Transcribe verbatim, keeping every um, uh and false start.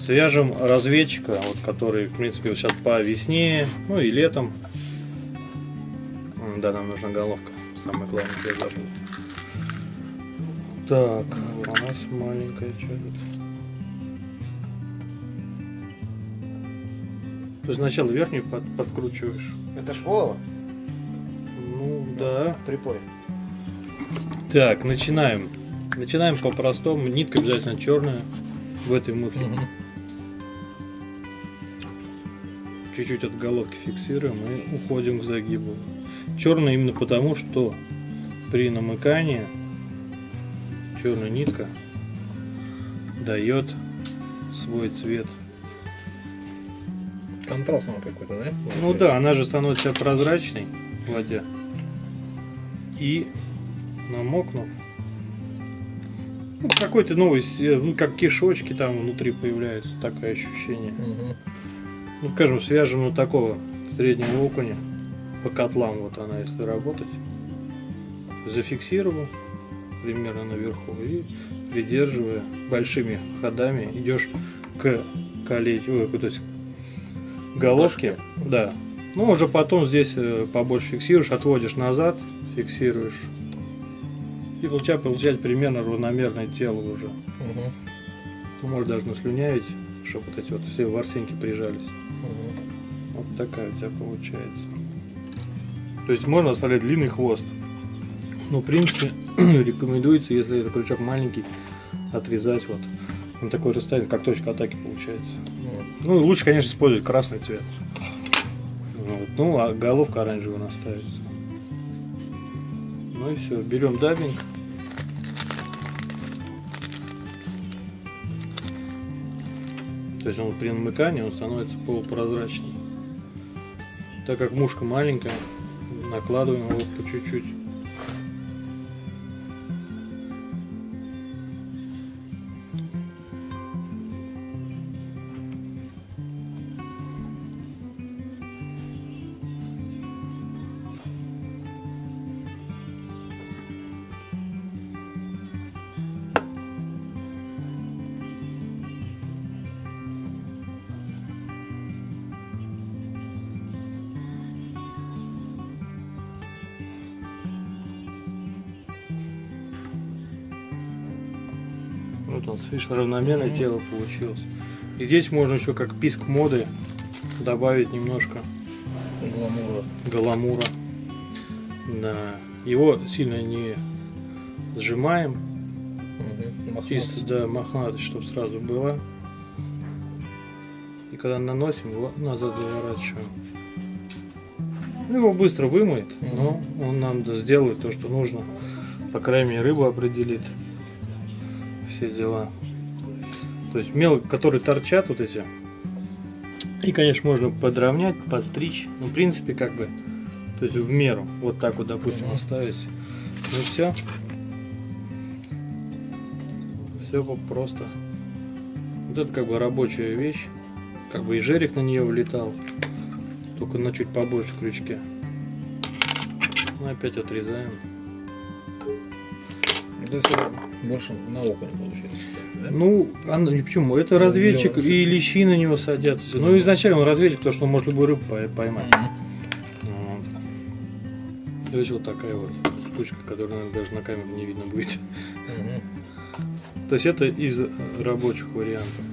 Свяжем разведчика, вот, который, в принципе, вот сейчас по весне, ну и летом. Да, нам нужна головка. Самое главное, я забыл. Так, у нас маленькая что тут. То есть сначала верхнюю под, подкручиваешь. Это шволова? Ну да. Припой. Так, начинаем. Начинаем по-простому. Нитка обязательно черная в этой мухе. Угу. Чуть-чуть от головки фиксируем и уходим к загибу. Черная именно потому, что при намыкании черная нитка дает свой цвет. Контрастный какой-то, да? Ну да, она же становится прозрачной в воде. И намокнув, ну, какой-то новый, ну, как кишочки там внутри появляется, такое ощущение. Угу. Ну, скажем, свяжем вот такого среднего окуня по котлам, вот она, если работать, зафиксировал примерно наверху и придерживая большими ходами идешь к колечку, ой, то есть головке, да. Ну, уже потом здесь побольше фиксируешь, отводишь назад, фиксируешь. И получать, получать примерно равномерное тело уже. Угу. Ну, можно даже наслюнявить, чтобы вот эти вот все ворсинки прижались. Угу. Вот такая у тебя получается. То есть можно оставлять длинный хвост. Но в принципе рекомендуется, если это крючок маленький, отрезать вот на такое расстояние, как точка атаки получается. Вот. Ну лучше, конечно, использовать красный цвет. Вот. Ну а головка оранжевая у нас ставится. Ну и все, берем даббинг. То есть он при намыкании он становится полупрозрачным. Так как мушка маленькая, накладываем его по чуть-чуть. Вот он, видишь, равномерное mm-hmm. тело получилось. И здесь можно еще как писк моды добавить немножко гламура. гламура. Да. Его сильно не сжимаем. Mm-hmm. Чисто, да, мохнатость, чтобы сразу была. И когда наносим, его назад заворачиваем. Его быстро вымоет, mm-hmm. но он нам сделает то, что нужно. По крайней мере, рыбу определит. Все дела. То есть мел, которые торчат вот эти. И, конечно, можно подровнять, подстричь. Ну, в принципе, как бы, то есть в меру. Вот так вот, допустим, оставить. Ну все. Все просто. Вот это как бы рабочая вещь. Как бы и жерик на нее влетал. Только на чуть побольше крючке. Ну, опять отрезаем. Это больше на окуня получается. Да? Ну, а, почему? Это разведчик, и лещи на него садятся. Mm-hmm. Ну, изначально он разведчик, потому что он может любую рыбу поймать. Mm-hmm. Вот. То есть вот такая вот штучка, которую, наверное, даже на камеру не видно будет. Mm-hmm. То есть это из рабочих вариантов.